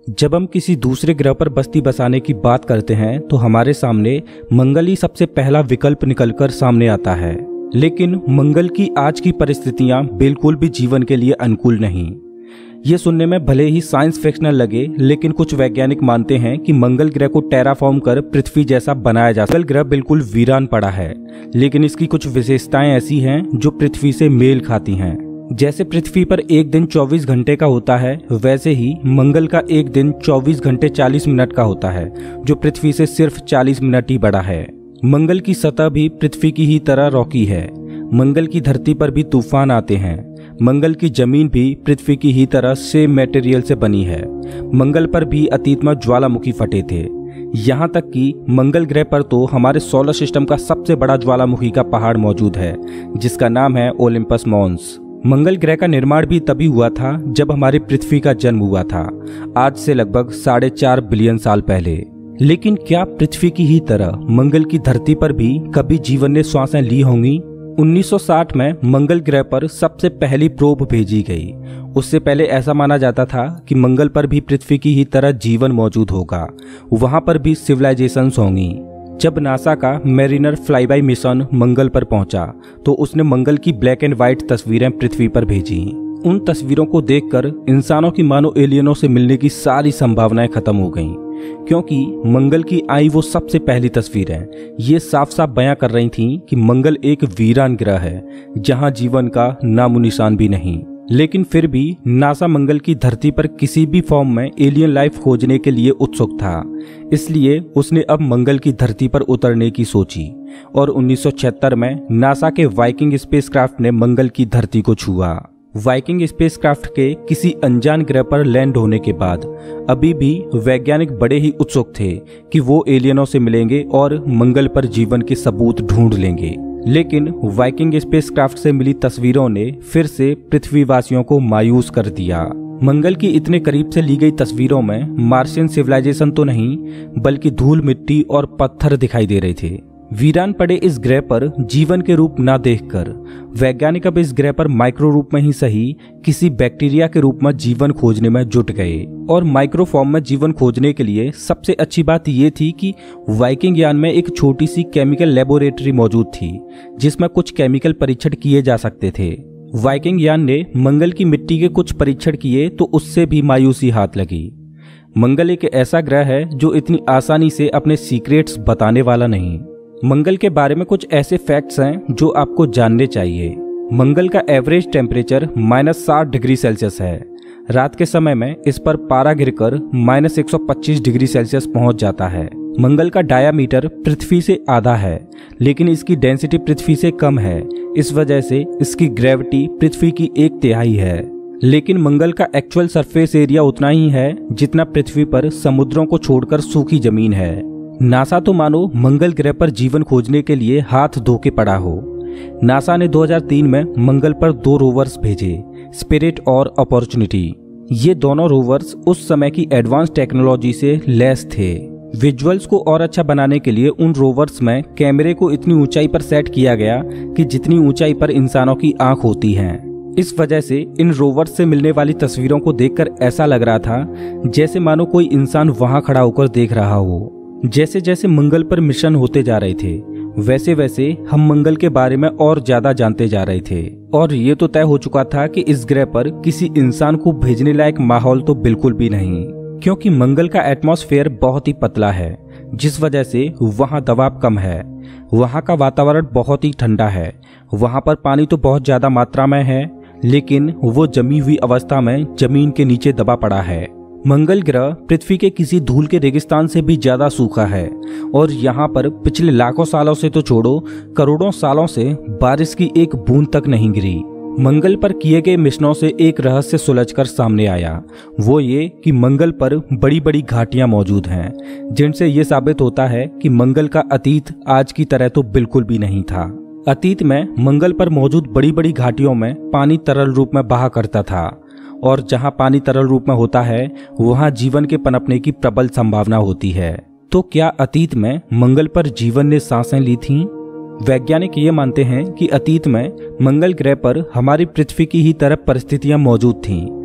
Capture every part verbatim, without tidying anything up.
जब हम किसी दूसरे ग्रह पर बस्ती बसाने की बात करते हैं तो हमारे सामने मंगल ही सबसे पहला विकल्प निकलकर सामने आता है। लेकिन मंगल की आज की परिस्थितियां बिल्कुल भी जीवन के लिए अनुकूल नहीं। ये सुनने में भले ही साइंस फिक्शनल लगे, लेकिन कुछ वैज्ञानिक मानते हैं कि मंगल ग्रह को टेराफॉर्म कर पृथ्वी जैसा बनाया जा सकता है। मंगल ग्रह बिल्कुल वीरान पड़ा है, लेकिन इसकी कुछ विशेषताएं ऐसी हैं जो पृथ्वी से मेल खाती हैं। जैसे पृथ्वी पर एक दिन चौबीस घंटे का होता है, वैसे ही मंगल का एक दिन चौबीस घंटे चालीस मिनट का होता है, जो पृथ्वी से सिर्फ चालीस मिनट ही बड़ा है। मंगल की सतह भी पृथ्वी की ही तरह रॉकी है। मंगल की धरती पर भी तूफान आते हैं। मंगल की जमीन भी पृथ्वी की ही तरह सेम मटेरियल से बनी है। मंगल पर भी अतीत में ज्वालामुखी फटे थे। यहाँ तक कि मंगल ग्रह पर तो हमारे सोलर सिस्टम का सबसे बड़ा ज्वालामुखी का पहाड़ मौजूद है, जिसका नाम है ओलिम्पस मॉन्स। मंगल ग्रह का निर्माण भी तभी हुआ था जब हमारी पृथ्वी का जन्म हुआ था, आज से लगभग साढ़े चार बिलियन साल पहले। लेकिन क्या पृथ्वी की ही तरह मंगल की धरती पर भी कभी जीवन ने श्वासें ली होंगी? उन्नीस सौ साठ में मंगल ग्रह पर सबसे पहली प्रोब भेजी गई। उससे पहले ऐसा माना जाता था कि मंगल पर भी पृथ्वी की ही तरह जीवन मौजूद होगा, वहां पर भी सिविलाइजेशंस होंगी। जब नासा का मैरिनर फ्लाईबाई मिशन मंगल पर पहुंचा तो उसने मंगल की ब्लैक एंड व्हाइट तस्वीरें पृथ्वी पर भेजी। उन तस्वीरों को देखकर इंसानों की मानो एलियनों से मिलने की सारी संभावनाएं खत्म हो गईं, क्योंकि मंगल की आई वो सबसे पहली तस्वीरें ये साफ साफ बयां कर रही थीं कि मंगल एक वीरान ग्रह है जहां जीवन का नामो निशान भी नहीं। लेकिन फिर भी नासा मंगल की धरती पर किसी भी फॉर्म में एलियन लाइफ खोजने के लिए उत्सुक था। इसलिए उसने अब मंगल की धरती पर उतरने की सोची और उन्नीस सौ छिहत्तर में नासा के वाइकिंग स्पेसक्राफ्ट ने मंगल की धरती को छुआ। वाइकिंग स्पेसक्राफ्ट के किसी अनजान ग्रह पर लैंड होने के बाद अभी भी वैज्ञानिक बड़े ही उत्सुक थे कि वो एलियनों से मिलेंगे और मंगल पर जीवन के सबूत ढूंढ लेंगे। लेकिन वाइकिंग स्पेसक्राफ्ट से मिली तस्वीरों ने फिर से पृथ्वीवासियों को मायूस कर दिया। मंगल की इतने करीब से ली गई तस्वीरों में मार्शियन सिविलाइजेशन तो नहीं, बल्कि धूल मिट्टी और पत्थर दिखाई दे रहे थे। वीरान पड़े इस ग्रह पर जीवन के रूप ना देखकर वैज्ञानिक अब इस ग्रह पर माइक्रो रूप में ही सही किसी बैक्टीरिया के रूप में जीवन खोजने में जुट गए। और माइक्रो फॉर्म में जीवन खोजने के लिए सबसे अच्छी बात ये थी कि वाइकिंग यान में एक छोटी सी केमिकल लेबोरेटरी मौजूद थी, जिसमें कुछ केमिकल परीक्षण किए जा सकते थे। वाइकिंग यान ने मंगल की मिट्टी के कुछ परीक्षण किए तो उससे भी मायूसी हाथ लगी। मंगल एक ऐसा ग्रह है जो इतनी आसानी से अपने सीक्रेट्स बताने वाला नहीं। मंगल के बारे में कुछ ऐसे फैक्ट्स हैं जो आपको जानने चाहिए। मंगल का एवरेज टेम्परेचर माइनस साठ डिग्री सेल्सियस है। रात के समय में इस पर पारा गिरकर माइनस एक सौ पच्चीस डिग्री सेल्सियस पहुंच जाता है। मंगल का डायामीटर पृथ्वी से आधा है, लेकिन इसकी डेंसिटी पृथ्वी से कम है। इस वजह से इसकी ग्रेविटी पृथ्वी की एक तिहाई है। लेकिन मंगल का एक्चुअल सरफेस एरिया उतना ही है जितना पृथ्वी पर समुद्रों को छोड़कर सूखी जमीन है। नासा तो मानो मंगल ग्रह पर जीवन खोजने के लिए हाथ धो के पड़ा हो। नासा ने दो हज़ार तीन में मंगल पर दो रोवर्स भेजे, स्पिरिट और अपॉर्चुनिटी। ये दोनों रोवर्स उस समय की एडवांस टेक्नोलॉजी से लैस थे। विजुअल्स को और अच्छा बनाने के लिए उन रोवर्स में कैमरे को इतनी ऊंचाई पर सेट किया गया कि जितनी ऊंचाई पर इंसानों की आंख होती है। इस वजह से इन रोवर्स से मिलने वाली तस्वीरों को देखकर ऐसा लग रहा था जैसे मानो कोई इंसान वहां खड़ा होकर देख रहा हो। जैसे जैसे मंगल पर मिशन होते जा रहे थे, वैसे वैसे हम मंगल के बारे में और ज्यादा जानते जा रहे थे। और ये तो तय हो चुका था कि इस ग्रह पर किसी इंसान को भेजने लायक माहौल तो बिल्कुल भी नहीं, क्योंकि मंगल का एटमॉस्फेयर बहुत ही पतला है, जिस वजह से वहाँ दबाव कम है। वहाँ का वातावरण बहुत ही ठंडा है। वहाँ पर पानी तो बहुत ज्यादा मात्रा में है, लेकिन वो जमी हुई अवस्था में जमीन के नीचे दबा पड़ा है। मंगल ग्रह पृथ्वी के किसी धूल के रेगिस्तान से भी ज्यादा सूखा है और यहाँ पर पिछले लाखों सालों से तो छोड़ो, करोड़ों सालों से बारिश की एक बूंद तक नहीं गिरी। मंगल पर किए गए मिशनों से एक रहस्य सुलझकर सामने आया, वो ये कि मंगल पर बड़ी बड़ी घाटियां मौजूद हैं, जिनसे ये साबित होता है कि मंगल का अतीत आज की तरह तो बिल्कुल भी नहीं था। अतीत में मंगल पर मौजूद बड़ी बड़ी घाटियों में पानी तरल रूप में बहा करता था, और जहां पानी तरल रूप में होता है वहां जीवन के पनपने की प्रबल संभावना होती है। तो क्या अतीत में मंगल पर जीवन ने सांसें ली थीं? वैज्ञानिक ये मानते हैं कि अतीत में मंगल ग्रह पर हमारी पृथ्वी की ही तरह परिस्थितियां मौजूद थीं,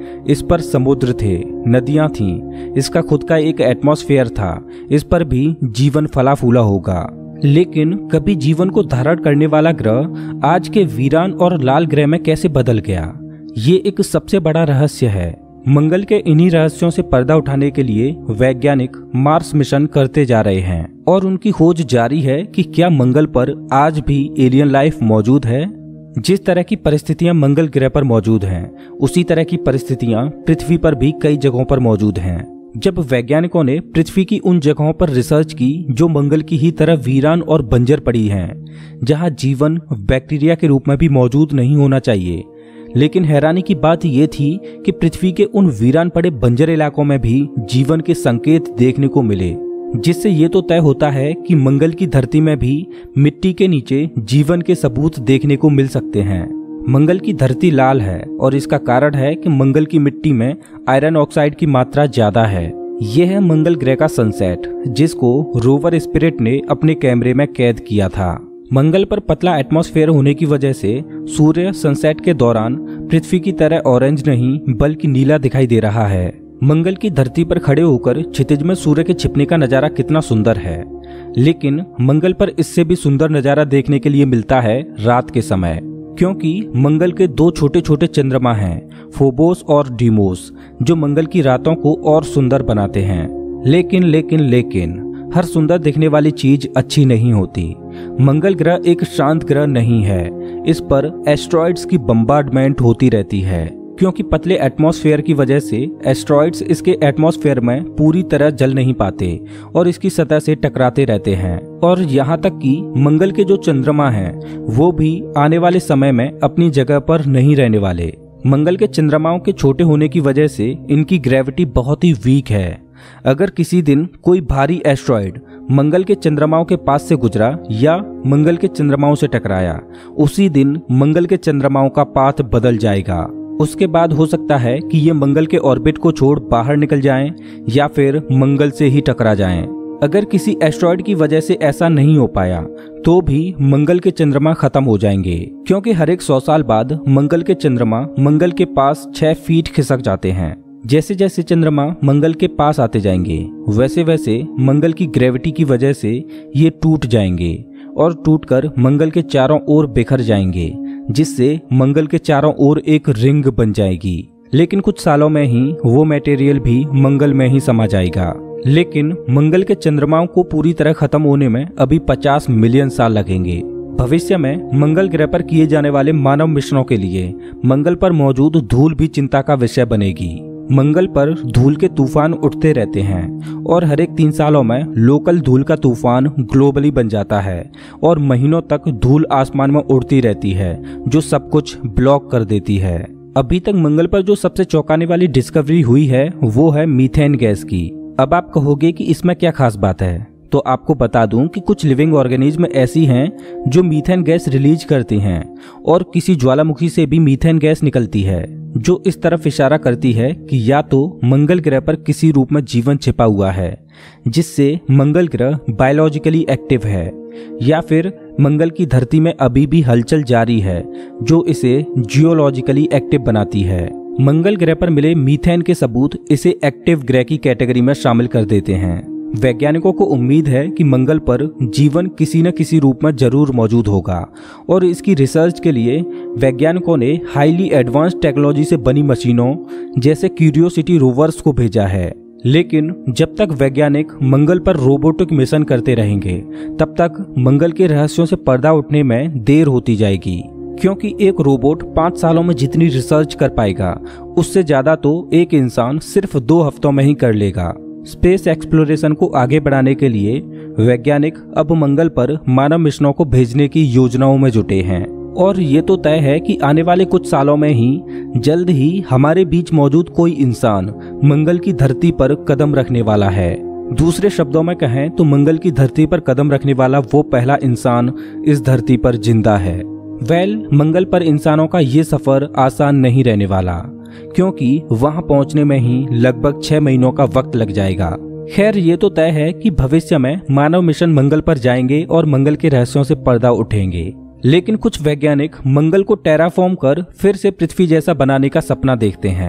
इस पर समुद्र थे, नदियां थीं, इसका खुद का एक एटमॉस्फेयर था, इस पर भी जीवन फला फूला होगा। लेकिन कभी जीवन को धारण करने वाला ग्रह आज के वीरान और लाल ग्रह में कैसे बदल गया, ये एक सबसे बड़ा रहस्य है। मंगल के इन्हीं रहस्यों से पर्दा उठाने के लिए वैज्ञानिक मार्स मिशन करते जा रहे हैं और उनकी खोज जारी है कि क्या मंगल पर आज भी एलियन लाइफ मौजूद है। जिस तरह की परिस्थितियां मंगल ग्रह पर मौजूद हैं, उसी तरह की परिस्थितियां पृथ्वी पर भी कई जगहों पर मौजूद हैं। जब वैज्ञानिकों ने पृथ्वी की उन जगहों पर रिसर्च की जो मंगल की ही तरह वीरान और बंजर पड़ी हैं, जहां जीवन बैक्टीरिया के रूप में भी मौजूद नहीं होना चाहिए, लेकिन हैरानी की बात यह थी कि पृथ्वी के उन वीरान पड़े बंजर इलाकों में भी जीवन के संकेत देखने को मिले, जिससे ये तो तय होता है कि मंगल की धरती में भी मिट्टी के नीचे जीवन के सबूत देखने को मिल सकते हैं। मंगल की धरती लाल है और इसका कारण है कि मंगल की मिट्टी में आयरन ऑक्साइड की मात्रा ज्यादा है। यह है मंगल ग्रह का सनसेट, जिसको रोवर स्पिरिट ने अपने कैमरे में कैद किया था। मंगल पर पतला एटमॉस्फेयर होने की वजह से सूर्य सनसेट के दौरान पृथ्वी की तरह ऑरेंज नहीं बल्कि नीला दिखाई दे रहा है। मंगल की धरती पर खड़े होकर क्षितिज में सूर्य के छिपने का नजारा कितना सुंदर है, लेकिन मंगल पर इससे भी सुंदर नजारा देखने के लिए मिलता है रात के समय, क्योंकि मंगल के दो छोटे छोटे चंद्रमा हैं, फोबोस और डीमोस, जो मंगल की रातों को और सुंदर बनाते हैं। लेकिन लेकिन लेकिन हर सुंदर दिखने वाली चीज अच्छी नहीं होती। मंगल ग्रह एक शांत ग्रह नहीं है, इस पर एस्ट्रॉइड्स की बम्बार्डमेंट होती रहती है, क्योंकि पतले एटमॉस्फेयर की वजह से एस्ट्रॉइड्स इसके एटमॉस्फेयर में पूरी तरह जल नहीं पाते और इसकी सतह से टकराते रहते हैं। और यहाँ तक कि मंगल के जो चंद्रमा हैं, वो भी आने वाले समय में अपनी जगह पर नहीं रहने वाले। मंगल के चंद्रमाओं के छोटे होने की वजह से इनकी ग्रेविटी बहुत ही वीक है। अगर किसी दिन कोई भारी एस्ट्रॉइड मंगल के चंद्रमाओं के पास से गुजरा या मंगल के चंद्रमाओं से टकराया, उसी दिन मंगल के चंद्रमाओं का पाथ बदल जाएगा। उसके बाद हो सकता है कि ये मंगल के ऑर्बिट को छोड़ बाहर निकल जाएं या फिर मंगल से ही टकरा जाएं। अगर किसी एस्ट्रॉइड की वजह से ऐसा नहीं हो पाया तो भी मंगल के चंद्रमा खत्म हो जाएंगे, क्योंकि हर एक सौ साल बाद मंगल के चंद्रमा मंगल के पास छह फीट खिसक जाते हैं। जैसे जैसे चंद्रमा मंगल के पास आते जाएंगे, वैसे वैसे मंगल की ग्रेविटी की वजह से ये टूट जाएंगे और टूटकर मंगल के चारों ओर बिखर जाएंगे, जिससे मंगल के चारों ओर एक रिंग बन जाएगी। लेकिन कुछ सालों में ही वो मटेरियल भी मंगल में ही समा जाएगा। लेकिन मंगल के चंद्रमाओं को पूरी तरह खत्म होने में अभी पचास मिलियन साल लगेंगे। भविष्य में मंगल ग्रह पर किए जाने वाले मानव मिशनों के लिए मंगल पर मौजूद धूल भी चिंता का विषय बनेगी। मंगल पर धूल के तूफान उठते रहते हैं और हर एक तीन सालों में लोकल धूल का तूफान ग्लोबली बन जाता है और महीनों तक धूल आसमान में उड़ती रहती है, जो सब कुछ ब्लॉक कर देती है। अभी तक मंगल पर जो सबसे चौंकाने वाली डिस्कवरी हुई है वो है मीथेन गैस की। अब आप कहोगे कि इसमें क्या खास बात है, तो आपको बता दूं कि कुछ लिविंग ऑर्गेनिज्म ऐसी हैं जो मीथेन गैस रिलीज करती हैं और किसी ज्वालामुखी से भी मीथेन गैस निकलती है, जो इस तरफ इशारा करती है कि या तो मंगल ग्रह पर किसी रूप में जीवन छिपा हुआ है जिससे मंगल ग्रह बायोलॉजिकली एक्टिव है, या फिर मंगल की धरती में अभी भी हलचल जारी है जो इसे जियोलॉजिकली एक्टिव बनाती है। मंगल ग्रह पर मिले मीथेन के सबूत इसे एक्टिव ग्रह की कैटेगरी में शामिल कर देते हैं। वैज्ञानिकों को उम्मीद है कि मंगल पर जीवन किसी न किसी रूप में जरूर मौजूद होगा और इसकी रिसर्च के लिए वैज्ञानिकों ने हाईली एडवांस टेक्नोलॉजी से बनी मशीनों जैसे क्यूरियोसिटी रोवर्स को भेजा है। लेकिन जब तक वैज्ञानिक मंगल पर रोबोटिक मिशन करते रहेंगे, तब तक मंगल के रहस्यों से पर्दा उठने में देर होती जाएगी, क्योंकि एक रोबोट पाँच सालों में जितनी रिसर्च कर पाएगा उससे ज्यादा तो एक इंसान सिर्फ दो हफ्तों में ही कर लेगा। स्पेस एक्सप्लोरेशन को आगे बढ़ाने के लिए वैज्ञानिक अब मंगल पर मानव मिशनों को भेजने की योजनाओं में जुटे हैं और ये तो तय है कि आने वाले कुछ सालों में ही जल्द ही हमारे बीच मौजूद कोई इंसान मंगल की धरती पर कदम रखने वाला है। दूसरे शब्दों में कहें तो मंगल की धरती पर कदम रखने वाला वो पहला इंसान इस धरती पर जिंदा है। वेल, मंगल पर इंसानों का ये सफर आसान नहीं रहने वाला, क्योंकि वहां पहुंचने में ही लगभग छह महीनों का वक्त लग जाएगा। खैर, ये तो तय है कि भविष्य में मानव मिशन मंगल पर जाएंगे और मंगल के रहस्यों से पर्दा उठेंगे। लेकिन कुछ वैज्ञानिक मंगल को टेराफॉर्म कर फिर से पृथ्वी जैसा बनाने का सपना देखते हैं।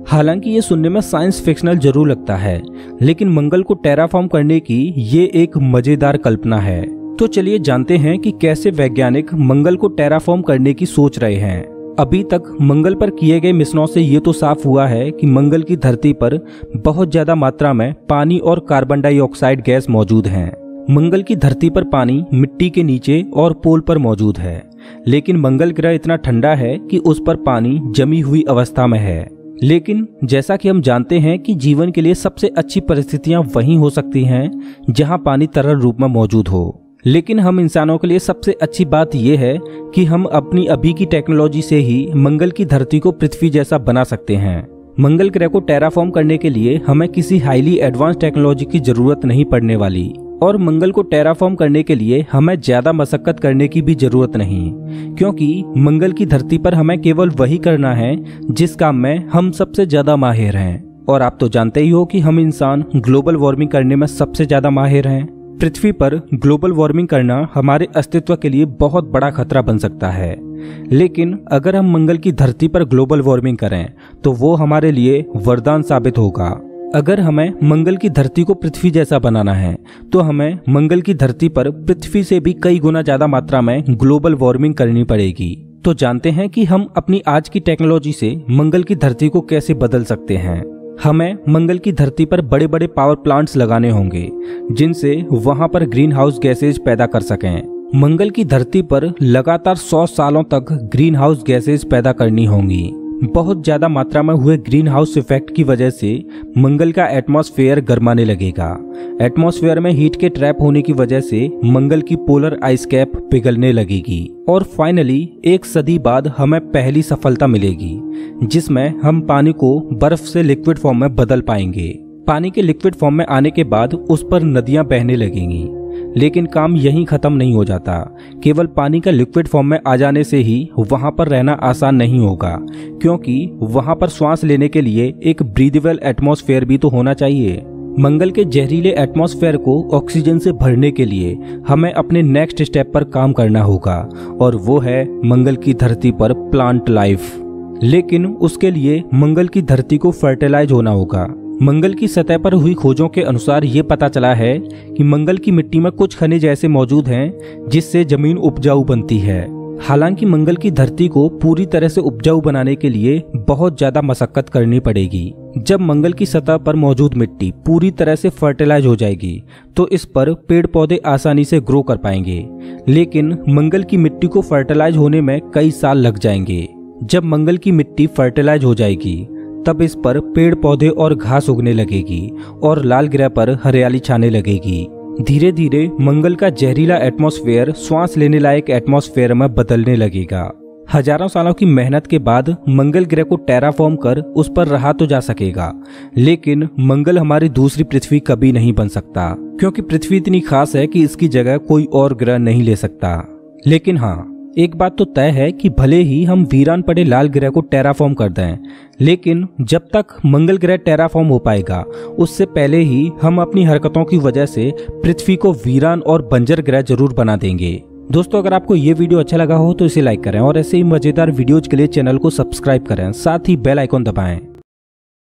हालांकि ये सुनने में साइंस फिक्शनल जरूर लगता है, लेकिन मंगल को टेराफॉर्म करने की ये एक मजेदार कल्पना है। तो चलिए जानते हैं कि कैसे वैज्ञानिक मंगल को टेराफॉर्म करने की सोच रहे हैं। अभी तक मंगल पर किए गए मिशनों से ये तो साफ हुआ है कि मंगल की धरती पर बहुत ज्यादा मात्रा में पानी और कार्बन डाइऑक्साइड गैस मौजूद हैं। मंगल की धरती पर पानी मिट्टी के नीचे और पोल पर मौजूद है, लेकिन मंगल ग्रह इतना ठंडा है कि उस पर पानी जमी हुई अवस्था में है। लेकिन जैसा कि हम जानते हैं कि जीवन के लिए सबसे अच्छी परिस्थितियां वहीं हो सकती हैं जहां पानी तरल रूप में मौजूद हो। लेकिन हम इंसानों के लिए सबसे अच्छी बात यह है कि हम अपनी अभी की टेक्नोलॉजी से ही मंगल की धरती को पृथ्वी जैसा बना सकते हैं। मंगल ग्रह को टेराफॉर्म करने के लिए हमें किसी हाईली एडवांस टेक्नोलॉजी की जरूरत नहीं पड़ने वाली, और मंगल को टेराफॉर्म करने के लिए हमें ज्यादा मशक्कत करने की भी जरूरत नहीं, क्योंकि मंगल की धरती पर हमें केवल वही करना है जिस काम में हम सबसे ज्यादा माहिर हैं। और आप तो जानते ही हो कि हम इंसान ग्लोबल वार्मिंग करने में सबसे ज्यादा माहिर हैं। पृथ्वी पर ग्लोबल वार्मिंग करना हमारे अस्तित्व के लिए बहुत बड़ा खतरा बन सकता है, लेकिन अगर हम मंगल की धरती पर ग्लोबल वार्मिंग करें तो वो हमारे लिए वरदान साबित होगा। अगर हमें मंगल की धरती को पृथ्वी जैसा बनाना है तो हमें मंगल की धरती पर पृथ्वी से भी कई गुना ज्यादा मात्रा में ग्लोबल वार्मिंग करनी पड़ेगी। तो जानते हैं कि हम अपनी आज की टेक्नोलॉजी से मंगल की धरती को कैसे बदल सकते हैं। हमें मंगल की धरती पर बड़े बड़े पावर प्लांट्स लगाने होंगे जिनसे वहां पर ग्रीन हाउस गैसेज पैदा कर सकें। मंगल की धरती पर लगातार सौ सालों तक ग्रीन हाउस गैसेज पैदा करनी होंगी। बहुत ज्यादा मात्रा में हुए ग्रीन हाउस इफेक्ट की वजह से मंगल का एटमॉस्फेयर गर्माने लगेगा। एटमॉस्फेयर में हीट के ट्रैप होने की वजह से मंगल की पोलर आइस कैप पिघलने लगेगी और फाइनली एक सदी बाद हमें पहली सफलता मिलेगी जिसमें हम पानी को बर्फ से लिक्विड फॉर्म में बदल पाएंगे। पानी के लिक्विड फॉर्म में आने के बाद उस पर नदियां बहने लगेंगी, लेकिन काम यहीं खत्म नहीं हो जाता। केवल पानी का लिक्विड फॉर्म में आ जाने से ही वहां पर रहना आसान नहीं होगा, क्योंकि वहां पर श्वास लेने के लिए एक ब्रीदेबल एटमॉस्फेयर भी तो होना चाहिए। मंगल के जहरीले एटमॉस्फेयर को ऑक्सीजन से भरने के लिए हमें अपने नेक्स्ट स्टेप पर काम करना होगा, और वो है मंगल की धरती पर प्लांट लाइफ। लेकिन उसके लिए मंगल की धरती को फर्टिलाइज होना होगा। मंगल की सतह पर हुई खोजों के अनुसार ये पता चला है कि मंगल की मिट्टी में कुछ खनिज ऐसे मौजूद हैं जिससे जमीन उपजाऊ बनती है। हालांकि मंगल की धरती को पूरी तरह से उपजाऊ बनाने के लिए बहुत ज्यादा मशक्कत करनी पड़ेगी। जब मंगल की सतह पर मौजूद मिट्टी पूरी तरह से फर्टिलाइज हो जाएगी तो इस पर पेड़ पौधे आसानी से ग्रो कर पाएंगे, लेकिन मंगल की मिट्टी को फर्टिलाइज होने में कई साल लग जाएंगे। जब मंगल की मिट्टी फर्टिलाइज हो जाएगी तब इस पर पेड़ पौधे और घास उगने लगेगी और लाल ग्रह पर हरियाली छाने लगेगी। धीरे धीरे मंगल का जहरीला एटमॉस्फेयर श्वास लेने लायक एटमॉस्फेयर में बदलने लगेगा। हजारों सालों की मेहनत के बाद मंगल ग्रह को टेराफॉर्म कर उस पर रहा तो जा सकेगा, लेकिन मंगल हमारी दूसरी पृथ्वी कभी नहीं बन सकता, क्योंकि पृथ्वी इतनी खास है कि इसकी जगह कोई और ग्रह नहीं ले सकता। लेकिन हाँ, एक बात तो तय है कि भले ही हम वीरान पड़े लाल ग्रह को टेराफॉर्म कर दें, लेकिन जब तक मंगल ग्रह टेराफॉर्म हो पाएगा उससे पहले ही हम अपनी हरकतों की वजह से पृथ्वी को वीरान और बंजर ग्रह जरूर बना देंगे। दोस्तों, अगर आपको ये वीडियो अच्छा लगा हो तो इसे लाइक करें और ऐसे ही मजेदार वीडियोज के लिए चैनल को सब्सक्राइब करें, साथ ही बेल आइकॉन दबाएं।